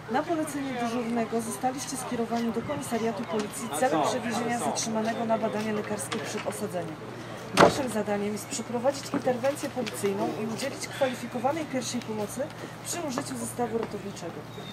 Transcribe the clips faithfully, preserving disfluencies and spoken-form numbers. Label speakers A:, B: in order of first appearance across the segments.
A: Na polecenie dyżurnego zostaliście skierowani do komisariatu policji celem przewiezienia zatrzymanego na badania lekarskie przed osadzeniem. Waszym zadaniem jest przeprowadzić interwencję policyjną i udzielić kwalifikowanej pierwszej pomocy przy użyciu zestawu ratowniczego.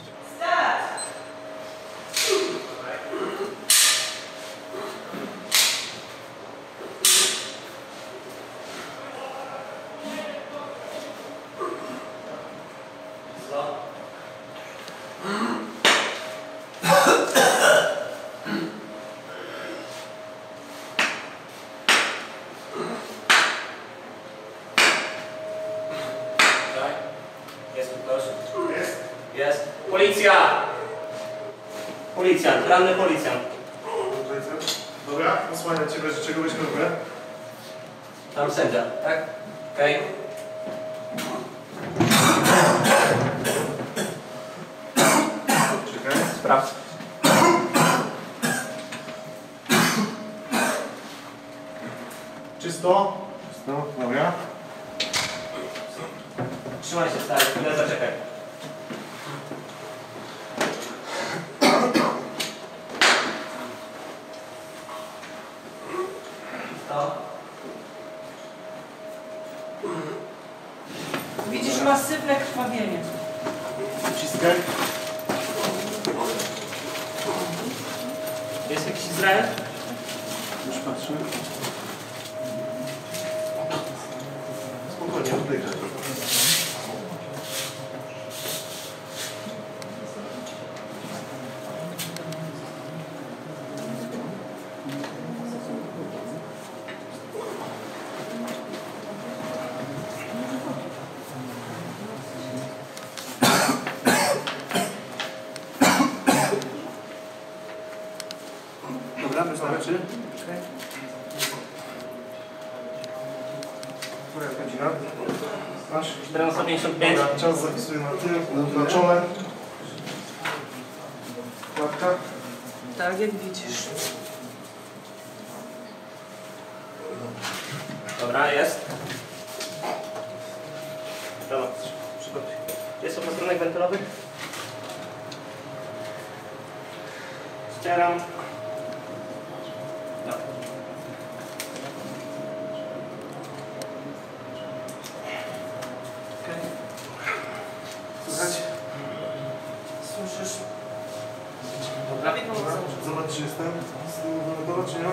B: Jest tu ktoś? Jest. Jest. Policja! Policjant, ranny policjant.
C: Dobra, posłania Ciebie, że czego byśmy robię?
B: Tam sędzia, tak? Okej. Okay.
C: Czekaj.
B: Sprawdź.
C: Czysto? Czysto, dobra.
B: Trzymaj się stary, chwilę zaczekaj. To.
A: Widzisz masywne krwawienie.
C: Uciskaj.
B: Jest jakiś Izrael?
C: Już patrzę. Spokojnie, oddychaj. Dobra, wystarczy. Która jest godzina? Masz?
B: czternasta pięćdziesiąt pięć.
C: Dobra, czas zapisuję na tym, na czole. Kładka.
A: Tak, jak widzisz.
B: Dobra, jest. Dobra, przygotuj. Jest opatrunek wentylowy? Ścieram. No.
C: Okay. Słuchać?
A: Słyszysz?
C: Dobra, dobra. Zobacz, czy jestem z tym dobra, czy nie?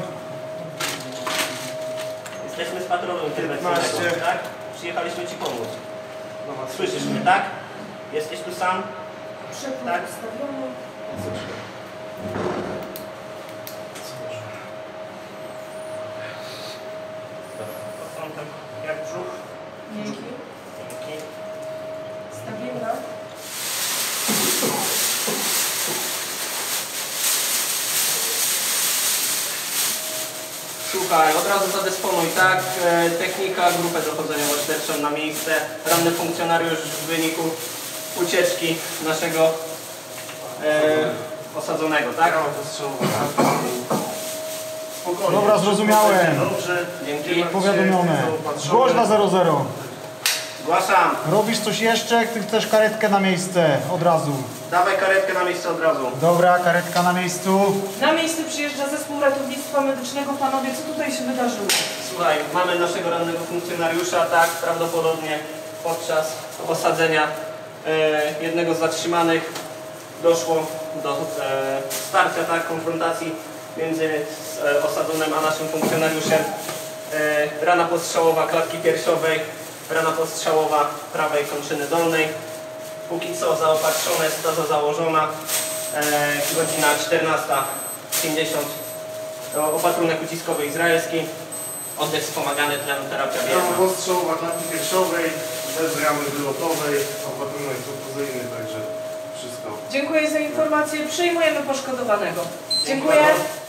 B: Jesteśmy z patrolu interwencyjnego,
C: piętnaście.
B: tak? Przyjechaliśmy Ci pomóc.
C: Dobra,
B: Słyszysz mnie, tak? Jesteś tu sam?
A: Przepływ
B: Tak.
A: ustawiony.
B: Pod kątem jak brzuch.
A: Miękki.
B: Dzięki.
A: Stabilna.
B: Słuchaj, od razu zadysponuj, tak? E, technika, grupę dochodzeniową-śledczą na miejsce. Ranny funkcjonariusz w wyniku ucieczki naszego e, osadzonego, tak?
C: Spokojnie.
D: Dobra, zrozumiałem.
C: Dobrze.
B: Dzięki.
D: Powiadomione. Zgłoś na zero zero.
B: Zgłaszam.
D: Robisz coś jeszcze? Jak ty chcesz karetkę na miejsce od razu.
B: Dawaj karetkę na miejsce od razu.
D: Dobra, karetka na miejscu.
A: Na miejsce przyjeżdża zespół ratownictwa medycznego. Panowie, co tutaj się wydarzyło?
B: Słuchaj, mamy naszego rannego funkcjonariusza, tak? Prawdopodobnie podczas osadzenia e, jednego z zatrzymanych doszło do e, starcia, tak? Konfrontacji między e, osadzonym a naszym funkcjonariuszem. E, rana postrzałowa klatki piersiowej, rana postrzałowa prawej kończyny dolnej. Póki co zaopatrzone, staza założona, e, godzina czternasta pięćdziesiąt, opatrunek uciskowy izraelski, oddech wspomagany, tlenoterapia
C: Rama
B: bierna.
C: postrzałowa klatki piersiowej, bez ramy wylotowej, opatrunek perfuzyjny, także wszystko.
A: Dziękuję za informację. Przyjmujemy poszkodowanego. Dziękuję.